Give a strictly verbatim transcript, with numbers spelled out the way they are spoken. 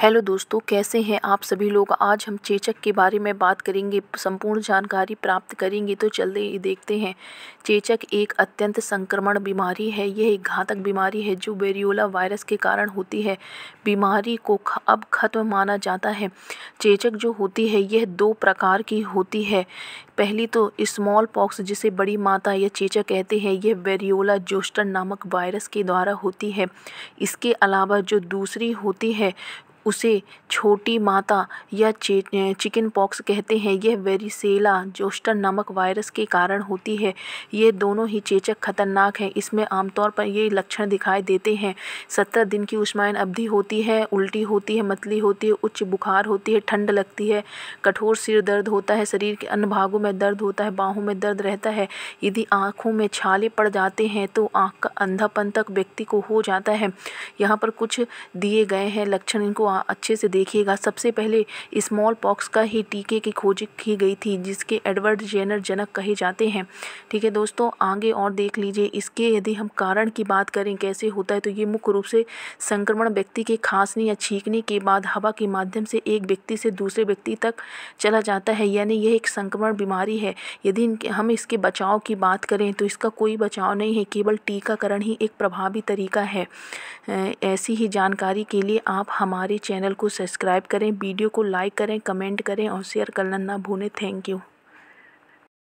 Hello दोस्तों, कैसे हैं आप सभी लोग। आज हम चेचक के बारे में बात करेंगे, संपूर्ण जानकारी प्राप्त करेंगे। तो चलते ही देखते हैं। चेचक एक अत्यंत संक्रमण बीमारी है। यह एक घातक बीमारी है जो वेरियोला वायरस के कारण होती है। बीमारी को अब खत्म माना जाता है। चेचक जो होती है यह दो प्रकार की होती है। पहली तो स्मॉल पॉक्स, जिसे बड़ी माता या चेचक कहते हैं, यह वेरियोला जोस्टर नामक वायरस के द्वारा होती है। इसके अलावा जो दूसरी होती है उसे छोटी माता या चिकन पॉक्स कहते हैं। यह वेरिसेला जोस्टर नामक वायरस के कारण होती है। ये दोनों ही चेचक खतरनाक हैं। इसमें आमतौर पर ये लक्षण दिखाई देते हैं। सत्रह दिन की उष्मायन अवधि होती है, उल्टी होती है, मतली होती है, उच्च बुखार होती है, ठंड लगती है, कठोर सिर दर्द होता है, शरीर के अन्य भागों में दर्द होता है, बाहों में दर्द रहता है। यदि आँखों में छाले पड़ जाते हैं तो आँख का अंधापन तक व्यक्ति को हो जाता है। यहाँ पर कुछ दिए गए हैं लक्षण, इनको अच्छे से देखिएगा। सबसे पहले स्मॉल पॉक्स का ही टीके की खोज की गई थी, जिसके एडवर्ड जेनर जनक कहे जाते हैं। ठीक है दोस्तों, आगे और देख लीजिए। इसके यदि हम कारण की बात करें कैसे होता है, तो ये मुख्य रूप से संक्रमण व्यक्ति के खांसने या छींकने के बाद हवा के माध्यम से एक व्यक्ति से दूसरे व्यक्ति तक चला जाता है, यानी यह एक संक्रमण बीमारी है। यदि हम इसके बचाव की बात करें तो इसका कोई बचाव नहीं है, केवल टीकाकरण ही एक प्रभावी तरीका है। ऐसी ही जानकारी के लिए आप हमारे चैनल को सब्सक्राइब करें, वीडियो को लाइक करें, कमेंट करें और शेयर करना ना भूलें। Thank you.